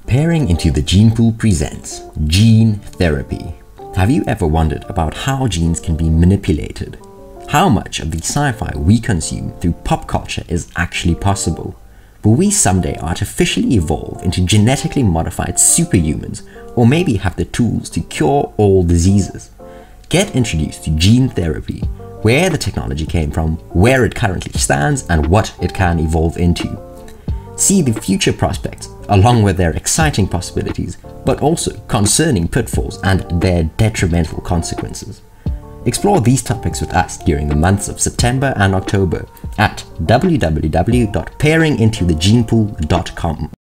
Peering into the Gene Pool presents Gene Therapy. Have you ever wondered about how genes can be manipulated? How much of the sci-fi we consume through pop culture is actually possible? Will we someday artificially evolve into genetically modified superhumans, or maybe have the tools to cure all diseases? Get introduced to Gene Therapy, where the technology came from, where it currently stands, and what it can evolve into. See the future prospects, along with their exciting possibilities, but also concerning pitfalls and their detrimental consequences. Explore these topics with us during the months of September and October at www.peeringintothegenepool.com.